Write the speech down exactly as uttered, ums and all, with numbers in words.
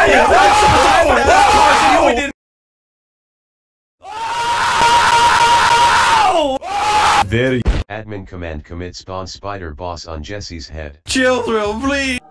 Very. Admin command commit spawn spider boss on Jesse's head. Chill, thrill, please.